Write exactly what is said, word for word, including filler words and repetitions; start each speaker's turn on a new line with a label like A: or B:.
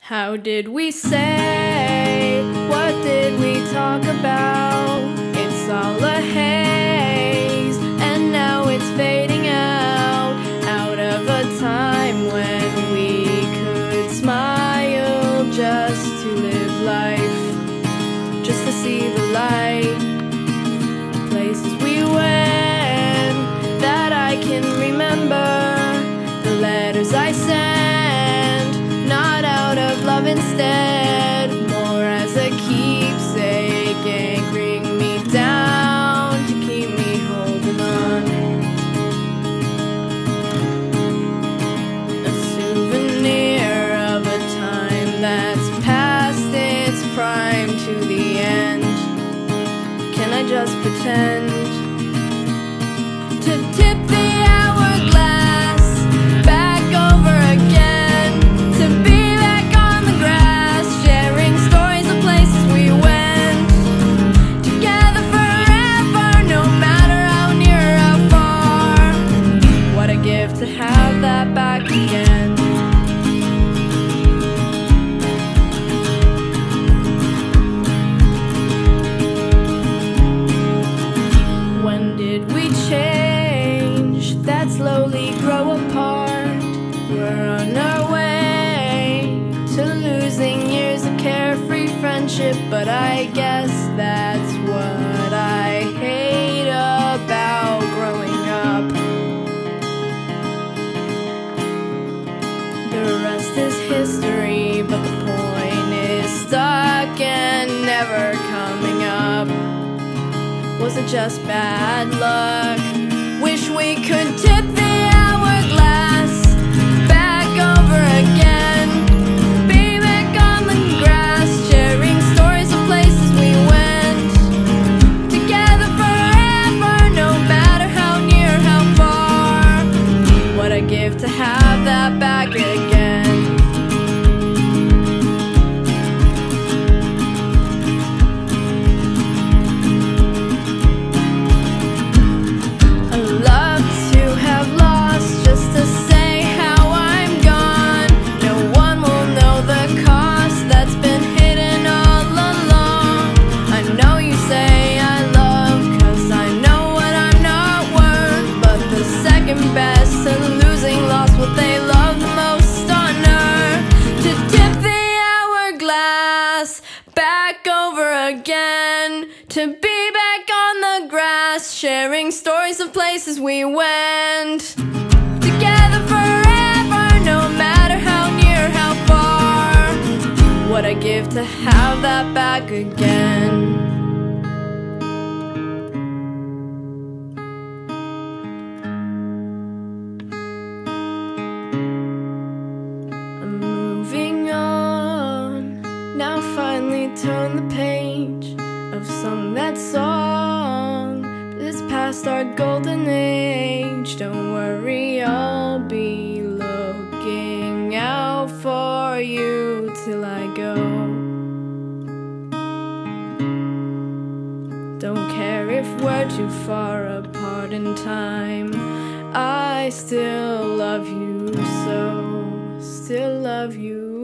A: How did we say? What did we talk about? It's all a haze, and now it's fading out, out of a time when we could smile just to live life, just to see the light. Places we went that I can remember, the letters I sent, not out of love instead, more as a keepsake, anchoring me down to keep me holding on. A souvenir of a time that's past its prime to the end. Can I just pretend to tip the hourglass back over again, to be back on the grass, sharing stories of places we went together forever, no matter how near or how far. What a gift to have that back again. When did we change, that slowly grow apart? We're on our way to losing years of carefree friendship, but I guess that's what I hate about growing up. The rest is history, but the point is stuck and never coming up. Was it just bad luck? Wish we could tip the hourglass back over again, be back on the grass, sharing stories of places we went together forever, no matter how near, how far. What a gift to have that back again. Best and losing lost what they love the most on earth, to tip the hourglass back over again, to be back on the grass, sharing stories of places we went together forever, no matter how near, how far. What a gift to have that back again. Now finally turn the page of some that song that's past our golden age. Don't worry, I'll be looking out for you till I go. Don't care if we're too far apart in time, I still love you so, still love you.